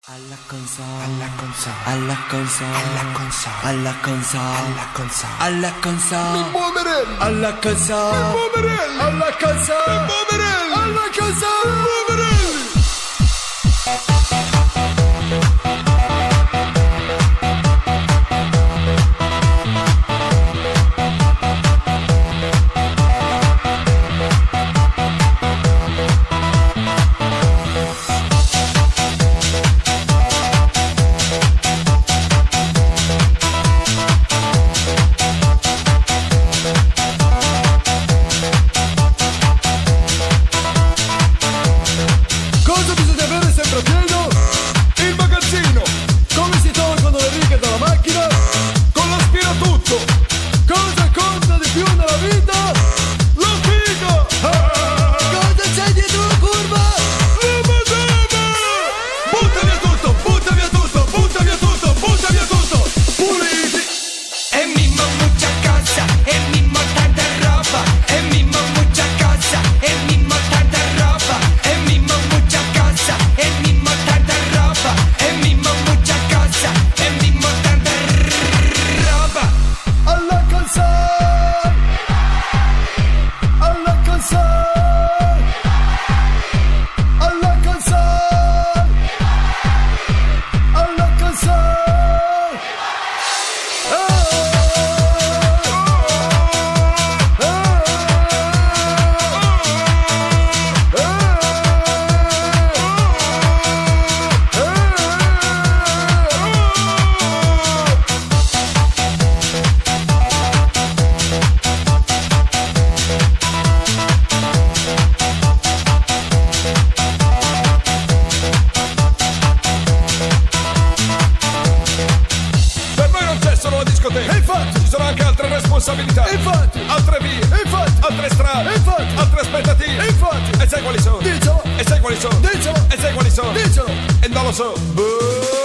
Alla console, alla console, alla console, alla console, alla console, alla console, alla console, mi muoverelli, alla console, mi muoverelli, alla console, mi muoverelli, alla console, mi muoverelli. Cosa bisogna avere sempre a pieno? Il magazzino. Come si tolgono le righe dalla macchina? Con l'aspiratutto. Cosa conta di più nella vita? La figa! cosa c'è dietro la curva? La madama! Butta via tutto, butta via tutto, butta via tutto, butta via tutto! Puliti! E Mimmo mucha cosa, e Mimmo tanta roba, e Mimmo mucha cosa, e Mimmo tanta roba, e Mimmo mucha cosa, e Mimmo tanta roba, e Mimmo mucha cosa, e Mimmo tanta roba. Alla console! Alla console! Alla console! Alla console! Per noi non c'è solo la discoteca. E infatti ci sono anche altre responsabilità. E infatti altre vie. E infatti altre strade. E infatti altre aspettative. E infatti e sai quali sono? Dicelo. E sai quali sono? Dicelo. E sai quali sono? Dicelo. E non lo so.